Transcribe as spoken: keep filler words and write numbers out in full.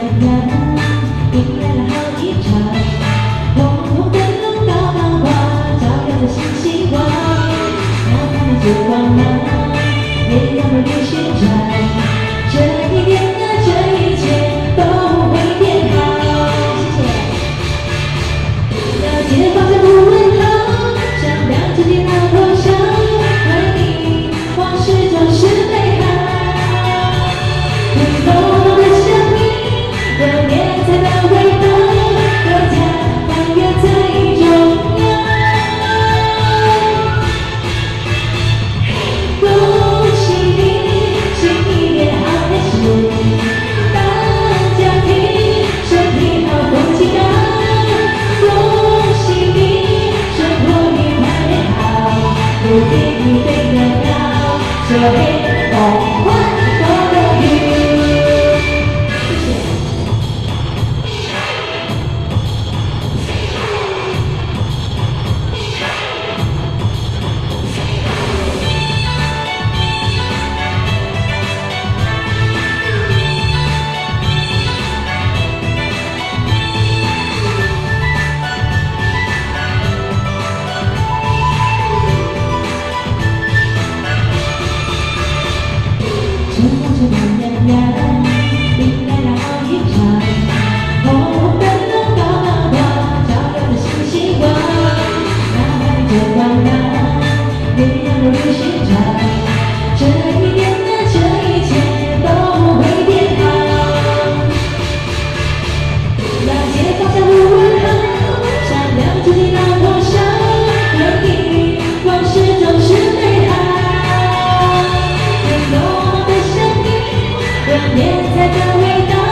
亮，迎来了好一场。红红灯笼高高挂，照耀着新希望。哪怕那烛光芒，也要努力旋转。这一年的这一切都会变好。谢谢。要记得放下不问好，善良自己拿多少，回忆往事总是美好。回头的相遇，有年才的味道，有家但愿最重要。恭喜你，新一年好开始，大家庭身体好，风气高。恭喜你，生活愉快美好，不必你飞得高，所谓梦幻多的雨。春风吹暖洋洋，迎来了好一场。红红灯笼高高挂，照耀着新希望。哪怕你这光亮，也要努力寻找。这一年的这一切都会变好。要记得放下不问好，善良自己拿多少，回忆往事总是美好。有年才的味道。